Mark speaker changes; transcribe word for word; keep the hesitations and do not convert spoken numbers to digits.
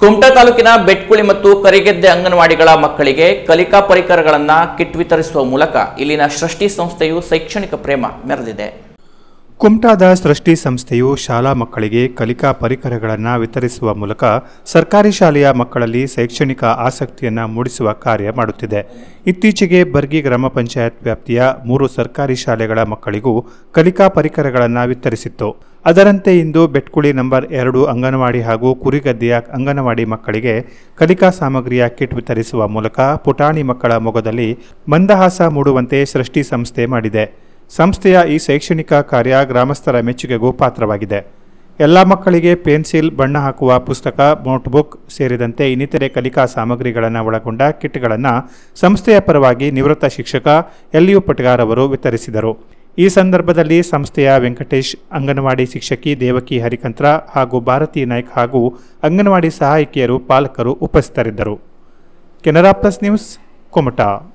Speaker 1: ಕುಮಟಾ ತಾಲೂಕಿನ ಬೆಟ್ಕುಳಿ ಮತ್ತು ಕರಿಗೆದ್ದೆ ಅಂಗನವಾಡಿಗಳ ಮಕ್ಕಳಿಗೆ ಕಲಿಕಾ ಪರಿಕರಗಳನ್ನು ಕಿಟ್ ವಿತರಿಸುವ ಮೂಲಕ ಇಲ್ಲಿನ ಸೃಷ್ಟಿ ಸಂಸ್ಥೆಯು ಶೈಕ್ಷಣಿಕ ಪ್ರೇಮ ಮೆರೆದಿದೆ.
Speaker 2: ಕುಮಟಾದ ಸೃಷ್ಟಿ ಸಂಸ್ಥೆಯು ಶಾಲಾ ಮಕ್ಕಳಿಗೆ ಕಲಿಕಾ ಪರಿಕರಗಳನ್ನು ವಿತರಿಸುವ ಮೂಲಕ ಸರ್ಕಾರಿ ಶಾಲೆಯ ಮಕ್ಕಳಲ್ಲಿ ಶೈಕ್ಷಣಿಕ ಆಸಕ್ತಿಯನ್ನು ಮೂಡಿಸುವ ಕಾರ್ಯ ಮಾಡುತ್ತಿದೆ. ಇತ್ತೀಚೆಗೆ ಬರ್ಗಿ ಗ್ರಾಮ ಪಂಚಾಯತ್ ವ್ಯಾಪ್ತಿಯ ಮೂರು ಸರ್ಕಾರಿ ಶಾಲೆಗಳ ಮಕ್ಕಳಿಗೂ ಕಲಿಕಾ ಪರಿಕರಗಳನ್ನು ವಿತರಿಸಿತ್ತು. ಅದರಂತೆ ಇಂದು ಬೆಟ್ಕುಳಿ ನಂಬರ್ ಎರಡು ಅಂಗನವಾಡಿ ಹಾಗೂ ಕುರಿಗದ್ದೆಯ ಅಂಗನವಾಡಿ ಮಕ್ಕಳಿಗೆ ಕಲಿಕಾ ಸಾಮಗ್ರಿಯ ಕಿಟ್ ವಿತರಿಸುವ ಮೂಲಕ ಪುಟಾಣಿ ಮಕ್ಕಳ ಮೊಗದಲ್ಲಿ ಮಂದಹಾಸ ಮೂಡುವಂತೆ ಸೃಷ್ಟಿ ಸಂಸ್ಥೆ ಮಾಡಿದೆ. ಸಂಸ್ಥೆಯ ಈ ಶೈಕ್ಷಣಿಕ ಕಾರ್ಯ ಗ್ರಾಮಸ್ಥರ ಮೆಚ್ಚುಗೆಗೂ ಪಾತ್ರವಾಗಿದೆ. ಎಲ್ಲ ಮಕ್ಕಳಿಗೆ ಪೆನ್ಸಿಲ್, ಬಣ್ಣ ಹಾಕುವ ಪುಸ್ತಕ, ನೋಟ್ಬುಕ್ ಸೇರಿದಂತೆ ಇನ್ನಿತರೆ ಕಲಿಕಾ ಸಾಮಗ್ರಿಗಳನ್ನು ಒಳಗೊಂಡ ಕಿಟ್ಗಳನ್ನು ಸಂಸ್ಥೆಯ ಪರವಾಗಿ ನಿವೃತ್ತ ಶಿಕ್ಷಕ ಎಲ್ ಯು ಪಟ್ಗಾರ್ ಅವರು ವಿತರಿಸಿದರು. ಈ ಸಂದರ್ಭದಲ್ಲಿ ಸಂಸ್ಥೆಯ ವೆಂಕಟೇಶ್, ಅಂಗನವಾಡಿ ಶಿಕ್ಷಕಿ ದೇವಕಿ ಹರಿಕಂತ್ರ ಹಾಗೂ ಭಾರತಿ ನಾಯ್ಕ್ ಹಾಗೂ ಅಂಗನವಾಡಿ ಸಹಾಯಕಿಯರು, ಪಾಲಕರು ಉಪಸ್ಥಿತರಿದ್ದರು. Canara plus news, Kumta.